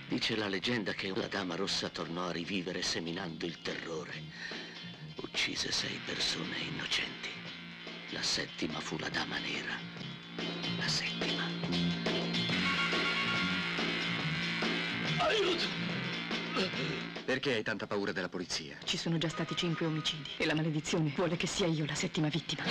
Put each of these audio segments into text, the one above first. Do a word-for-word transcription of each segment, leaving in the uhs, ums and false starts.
Dice la leggenda che la Dama Rossa tornò a rivivere seminando il terrore. Uccise sei persone innocenti. La settima fu la Dama Nera. La settima. Aiuto! Perché hai tanta paura della polizia? Ci sono già stati cinque omicidi e la maledizione vuole che sia io la settima vittima.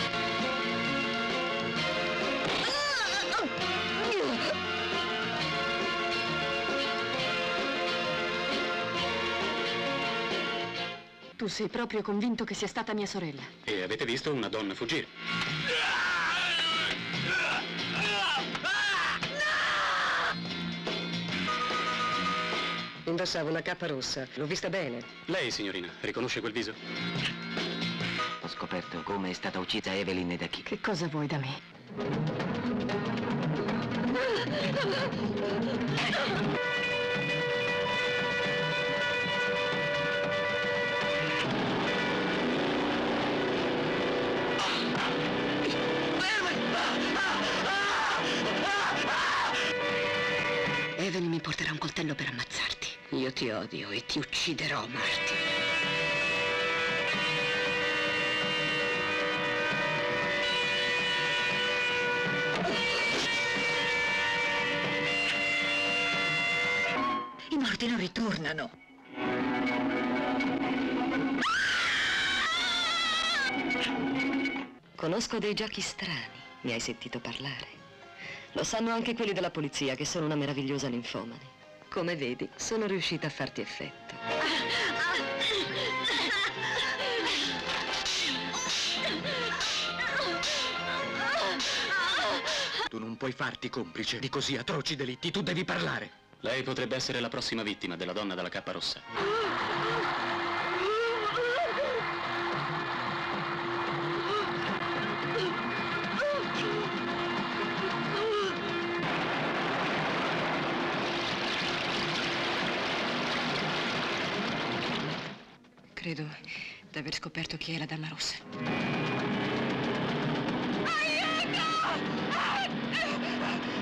Tu sei proprio convinto che sia stata mia sorella? E avete visto una donna fuggire? Indossava una cappa rossa, l'ho vista bene. Lei, signorina, riconosce quel viso? Ho scoperto come è stata uccisa Evelyn e da chi. Che cosa vuoi da me? Evelyn mi porterà un coltello per ammazzarti. Io ti odio e ti ucciderò, Marty. I morti non ritornano. Conosco dei giochi strani, mi hai sentito parlare. Lo sanno anche quelli della polizia, che sono una meravigliosa ninfomane. Come vedi, sono riuscita a farti effetto. Tu non puoi farti complice di così atroci delitti, tu devi parlare. Lei potrebbe essere la prossima vittima della donna dalla cappa rossa. Credo di aver scoperto chi è la Dama Rossa. Aiuto!